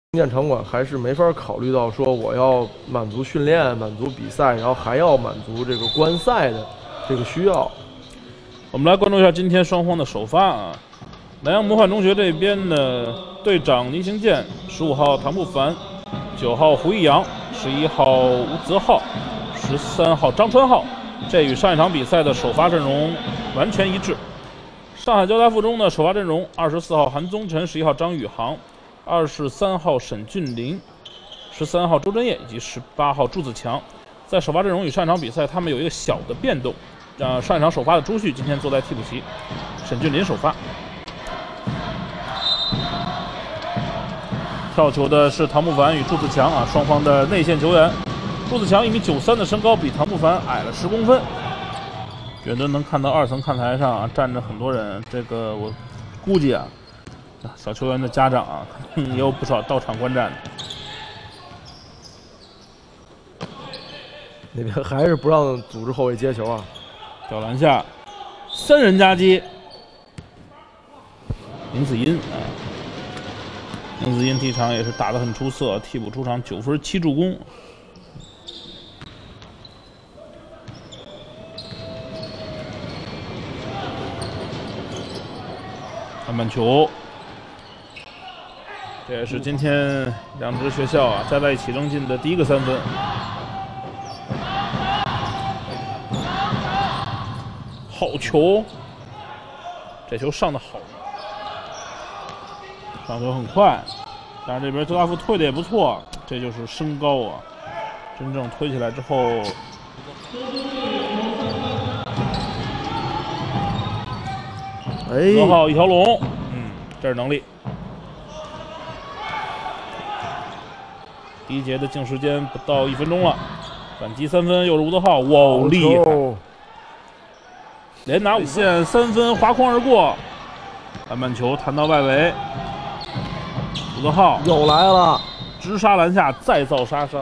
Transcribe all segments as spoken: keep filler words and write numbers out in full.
建场馆还是没法考虑到说我要满足训练、满足比赛，然后还要满足这个观赛的这个需要。 我们来关注一下今天双方的首发啊。南阳模范中学这边呢，队长倪行健，十五号唐不凡，九号胡一阳，十一号吴泽浩，十三号张川浩，这与上一场比赛的首发阵容完全一致。上海交大附中的首发阵容：二十四号韩宗辰，十一号张宇航。 二十三号沈俊林，十三号周真业以及十八号朱子强，在首发阵容与上一场比赛，他们有一个小的变动。呃，上一场首发的朱旭今天坐在替补席，沈俊林首发。跳球的是唐不凡与朱子强啊，双方的内线球员。朱子强一米九三的身高，比唐不凡矮了十公分。远端能看到二层看台上啊，站着很多人，这个我估计啊。 小球员的家长啊，可能也有不少到场观战的。 那边还是不让组织后卫接球啊！ 吊篮下，三人夹击。林子茵啊，林子茵第一场也是打得很出色，替补出场九分七助攻。篮板球。 这也是今天两支学校啊加在一起扔进的第一个三分。好球，这球上的好，上球很快，但是这边周大富推的也不错，这就是身高啊，真正推起来之后， 哎， 罗浩一条龙，嗯，这是能力。 第一节的净时间不到一分钟了，反击三分又是吴德浩，哇，厉害！连拿五线三分划框而过，篮板球弹到外围，吴德浩又来了， 直杀篮下，再造杀伤。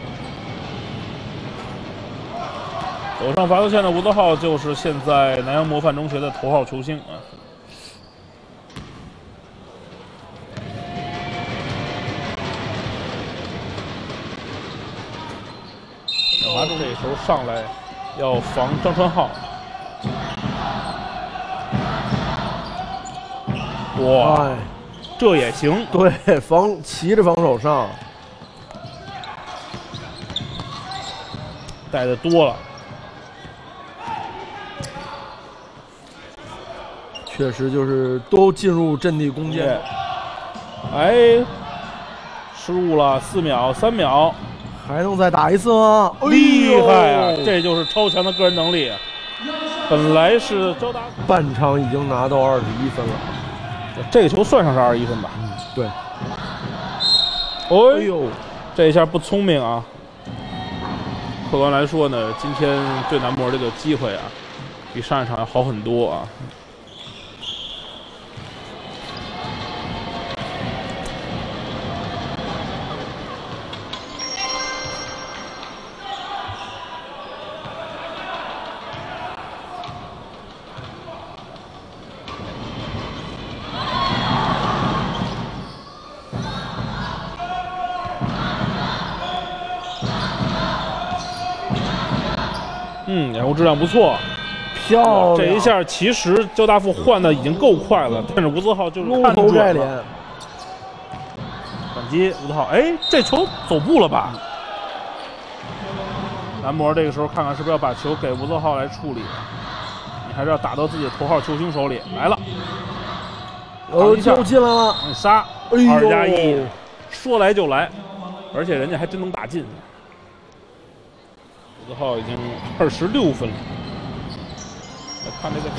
走上罚球线的吴德浩就是现在南阳模范中学的头号球星啊。 拿住这一球上来，要防张川浩。哇，哎、这也行。 对，防骑着防守上， 带的多了。 确实就是都进入阵地攻坚。 哎，失误了，四秒，三秒。 还能再打一次吗？ 厉害啊！这就是超强的个人能力。本来是交大半场已经拿到二十一分了， 这个球算上是二十一分吧？ 嗯，对。 哎呦，这一下不聪明啊！客观来说呢，今天对南模这个机会啊，比上一场要好很多啊。 嗯，掩护质量不错， 漂亮。 这一下其实交大富换的已经够快了，但是吴泽浩就是看准了。反击吴泽浩，哎，这球走步了吧？南模这个时候看看是不是要把球给吴泽浩来处理，你还是要打到自己的头号球星手里来了。 哦，又进来了， 杀，二加一，说来就来，而且人家还真能打进。 吴泽浩已经二十六分了。来看这个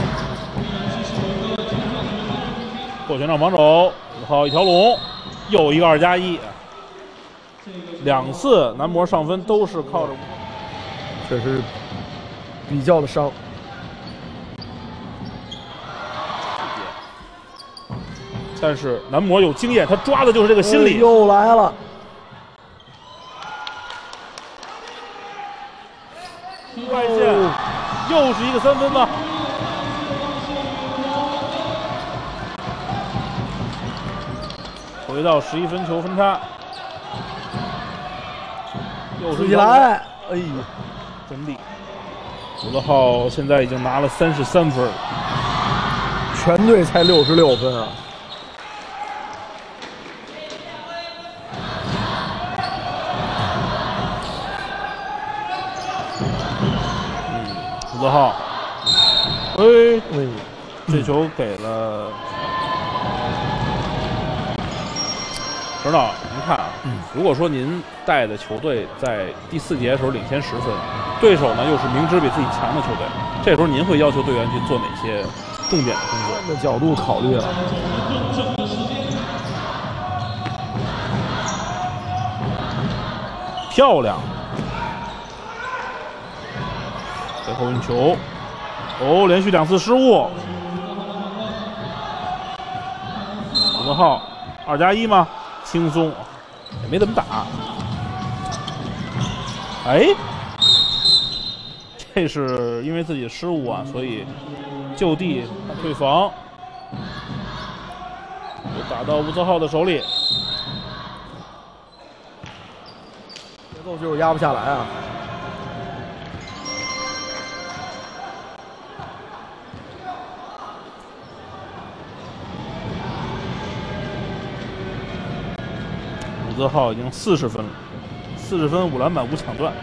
破全场防守，吴泽浩一条龙，又一个二加一，两次南模上分都是靠着， 确实比较的伤。 但是南模有经验，他抓的就是这个心理。 又来了。 外线，又是一个三分吧。回到十一分球分差。 又是起来，哎呦， 真厉害！武德浩现在已经拿了三十三分， 全队才六十六分啊！ 武德浩，哎， 哎， 这球给了。陈导，您看啊， 嗯， 如果说您带的球队在第四节的时候领先十分，对手呢又是明知比自己强的球队，这时候您会要求队员去做哪些重点的工作？ 换个角度考虑了。 漂亮！最后运球，哦，连续两次失误。武德浩，二加一吗？轻松，也没怎么打。哎，这是因为自己的失误啊，所以就地退防，又打到吴泽浩的手里。 节奏就是压不下来啊！ 武泽浩已经四十分了，四十分五篮板五抢断，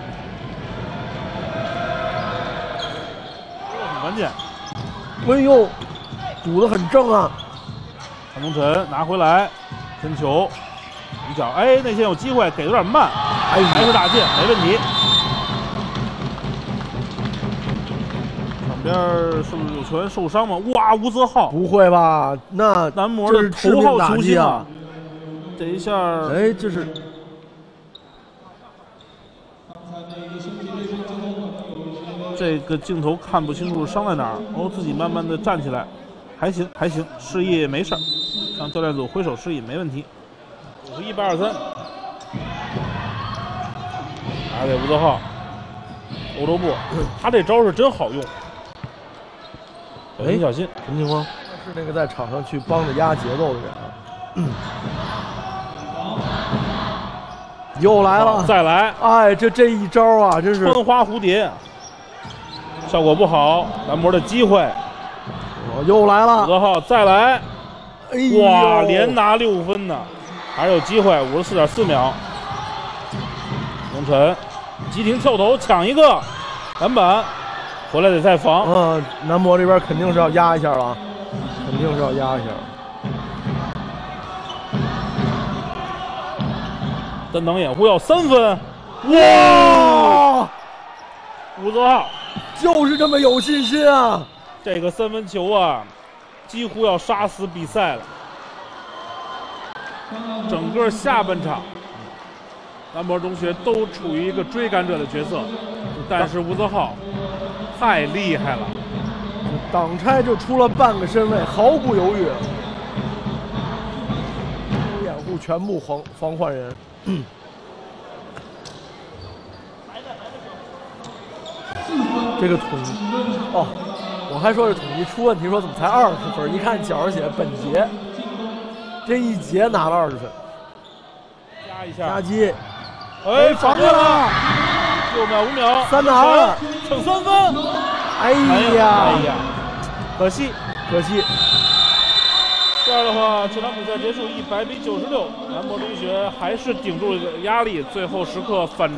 很关键。 哎呦，堵得很正啊！ 韩东晨拿回来，分球，一脚，哎，内线有机会，给的有点慢，哎，还是打进，没问题。场边是不是有球员受伤吗？哇，吴泽浩， 不会吧？那男模的头号球星啊！这一下， 哎，这是这个镜头看不清楚伤在哪儿。哦，自己慢慢的站起来，还行还行，示意没事儿，向教练组挥手示意没问题。五十一八二三，拿给吴泽浩，欧洲步，他这招是真好用。小心小心， 什么情况？是那个在场上去帮着压节奏的人啊。嗯又来了， 再来！ 哎，这这一招啊，真是穿花蝴蝶，效果不好。蓝魔的机会， 哦，又来了。 武泽浩再来， 哎呦， 哇，连拿六分呢，还是有机会。五十四点四秒，龙晨急停跳投抢一个篮板，回来得再防。 嗯，男模这边肯定是要压一下了，肯定是要压一下。 单挡掩护要三分， 哇！ 吴泽浩就是这么有信心啊！ 这个三分球啊，几乎要杀死比赛了。整个下半场，南博中学都处于一个追赶者的角色，但是吴泽浩太厉害了， 挡拆就出了半个身位，毫不犹豫，掩护全部防防换人。嗯，这个统哦，我还说这统计出问题，说怎么才二十分？一看角上写本节，这一节拿了二十分， 加一下， 夹击， 哎， 防着了， 六秒五秒， 三拿了， 剩三分， 哎呀， 哎呀，可惜， 可惜。 这样的话，这场比赛结束一百比九十六，南博中学还是顶住了压力，最后时刻反。